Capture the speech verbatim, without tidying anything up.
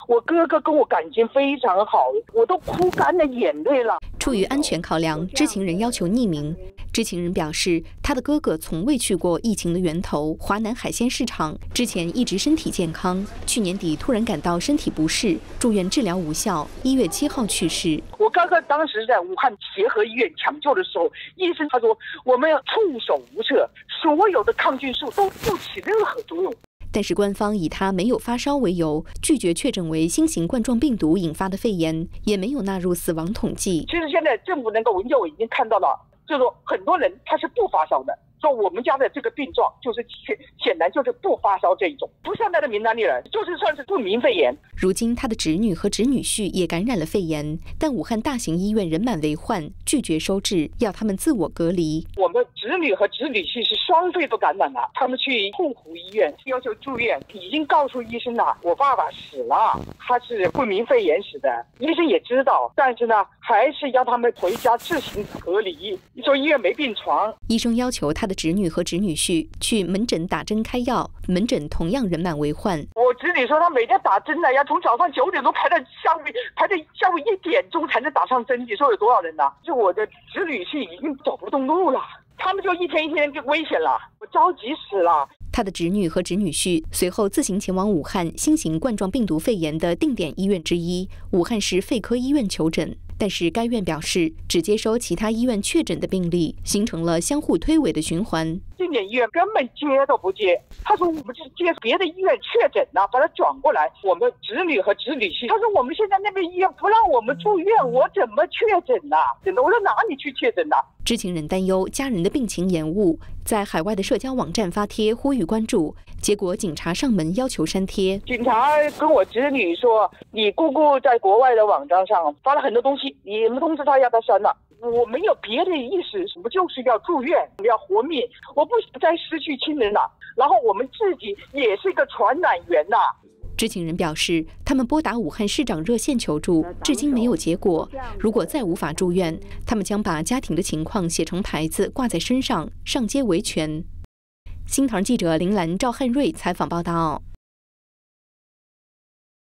我哥哥跟我感情非常好，我都哭干了眼泪了。 出于安全考量，知情人要求匿名。知情人表示，他的哥哥从未去过疫情的源头华南海鲜市场，之前一直身体健康，去年底突然感到身体不适，住院治疗无效，一月七号去世。 我哥哥当时在武汉协和医院抢救的时候，医生他说我们要束手无策，所有的抗菌素都不起任何作用。 但是官方以他没有发烧为由，拒绝确诊为新型冠状病毒引发的肺炎，也没有纳入死亡统计。 其实现在政府那个文件我已经看到了，就是说很多人他是不发烧的。说我们家的这个病状就是显显然就是不发烧这一种，不上他的名单里了，就是算是不明肺炎。 如今他的侄女和侄女婿也感染了肺炎，但武汉大型医院人满为患，拒绝收治，要他们自我隔离。 我们侄女和侄女婿是双肺都感染了，他们去凤湖医院要求住院，已经告诉医生了，我爸爸死了，他是不明肺炎死的，医生也知道，但是呢，还是要他们回家自行隔离。说医院没病床， 医生要求他的侄女和侄女婿去门诊打针开药，门诊同样人满为患。 我侄女说她每天打针呢，要从早上九点钟排到下午排到下午一点钟才能打上针，你说有多少人呢？就我的侄女婿已经走不动路了，他们就一天一天就危险了，我着急死了。 他的侄女和侄女婿随后自行前往武汉新型冠状病毒肺炎的定点医院之一武汉市肺科医院求诊，但是该院表示只接收其他医院确诊的病例，形成了相互推诿的循环。 定点医院根本接都不接，他说我们是接别的医院确诊了，把他转过来。我们侄女和侄女婿，他说我们现在那边医院不让我们住院，我怎么确诊呢？真的，我说哪里去确诊呢？ 知情人担忧家人的病情延误，在海外的社交网站发帖呼吁关注，结果警察上门要求删帖。 警察跟我侄女说，你姑姑在国外的网站上发了很多东西，你们通知她要她删了。我没有别的意思，我就是要住院，我们要活命，我不想再失去亲人了。然后我们自己也是一个传染源呐。 知情人表示，他们拨打武汉市长热线求助，至今没有结果。如果再无法住院，他们将把家庭的情况写成牌子挂在身上，上街维权。新唐记者林兰、赵汉瑞采访报道。